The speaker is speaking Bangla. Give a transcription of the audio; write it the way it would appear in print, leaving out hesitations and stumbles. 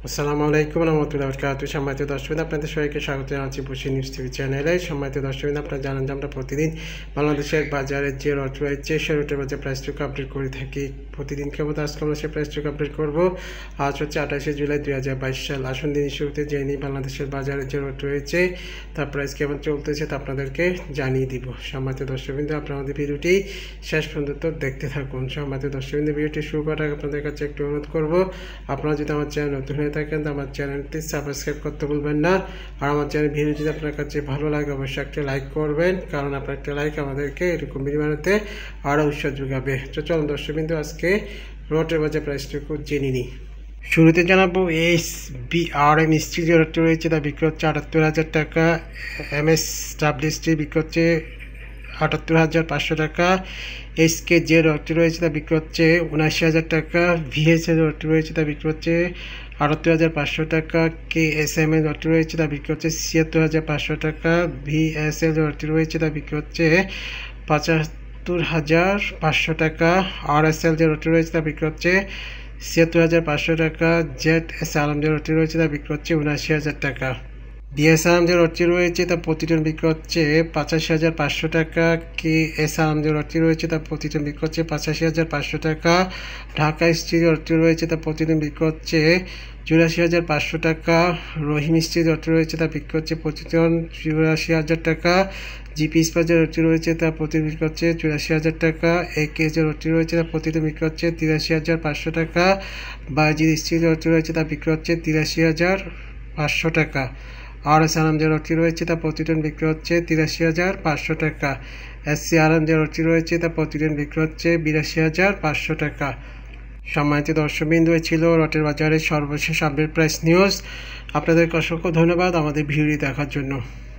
আসসালামু আলাইকুম রহমতুল্লাহ বারাকাতুহু। সম্মানিত দর্শক, আপনাদের সবাইকে স্বাগত জানাচ্ছি বসি নিউজ টিভি চ্যানেলে। সম্মানিত দর্শক, আপনারা জানেন যে আমরা প্রতিদিন বাংলাদেশের বাজারের যে রড রয়েছে সে রটের বাজার প্রাইসটুকু আপডেট করে থাকি। প্রতিদিন কেমন আজকে আমরা সেই প্রাইসটুকু আপডেট করবো। আজ হচ্ছে 28শে জুলাই 2022 সাল। আসুন দিন শুরুতে জেনে নিই বাংলাদেশের বাজারে যে রড রয়েছে তার প্রাইস কেমন চলতেছে তা আপনাদেরকে জানিয়ে দিব। সম্মানিত দর্শকবৃন্দ, আপনারা আমাদের ভিডিওটি শেষ পর্যন্ত দেখতে থাকুন। সম্মানিত দর্শকবৃন্দ, ভিডিওটি শুরু করার আগে আপনাদের কাছে একটু অনুরোধ করবো, আপনারা যদি আমার চ্যানেল নতুন হয়ে থাকেন তো আমার চ্যানেলটি সাবস্ক্রাইব করতে ভুলবেন না। আর আমার চ্যানেল ভিডিও যদি আপনার কাছে ভালো লাগে অবশ্যই একটা লাইক করবেন, কারণ আপনার একটা লাইক আমাদেরকে এরকম ভিডিও বানাতে আরও উৎসাহ যোগাবে। তো চলুন দর্শকবৃন্দ, আজকে রটের বাজার প্রাইসটুকু জেনে নিই। শুরুতে জানাবো SBRM স্টিল যে রডটি রয়েছে তা বিক্রি হচ্ছে 78,000 টাকা। MSW স্টিল বিক্রি হচ্ছে 78,500 টাকা। SK যে রডটি রয়েছে তা বিক্রি হচ্ছে 79,000 টাকা। VS এর রডটি রয়েছে তা বিক্রি হচ্ছে 78,500 টাকা। KSM এর রডটি রয়েছে তা বিক্রি হচ্ছে 76,500 টাকা। VS এর রডটি রয়েছে তা বিক্রি হচ্ছে 75,500 টাকা। RSL যে রডটি রয়েছে তা বিক্রি হচ্ছে 76,500 টাকা। ZS আলম যে রডটি রয়েছে তা বিক্রি হচ্ছে 79,000 টাকা। BS আলম যে রডটি রয়েছে তা প্রতি টন বিক্রি হচ্ছে 85,500 টাকা। KS আলম যে রডটি রয়েছে তা প্রতি টন বিক্রি হচ্ছে 85,500 টাকা। ঢাকা স্টিল রডটি রয়েছে তা প্রতি টন বিক্রি হচ্ছে 84,500 টাকা। রহিম স্টিল রডটি রয়েছে তা বিক্রি হচ্ছে প্রতি টন 84,000 টাকা। জিপি ইস্পাত যে রডটি রয়েছে তা প্রতি বিক্রি হচ্ছে 84,000 টাকা। AK যে রডটি রয়েছে তা প্রতিটি বিক্রি হচ্ছে 83,500 টাকা। বাজির স্টিল রডটি রয়েছে তা বিক্রি হচ্ছে 83,500 টাকা। RS আলম যে রডটি রয়েছে তা প্রতি টন বিক্রি হচ্ছে 83,500 টাকা। SC আলম যে রডটি রয়েছে তা প্রতি টন বিক্রি হচ্ছে 82,500 টাকা। সম্মানিত দর্শকবৃন্দ, ছিল রটের বাজারের সর্বশেষ আপডেট প্রাইস নিউজ। আপনাদেরকে অসংখ্য ধন্যবাদ আমাদের ভিডিও দেখার জন্য।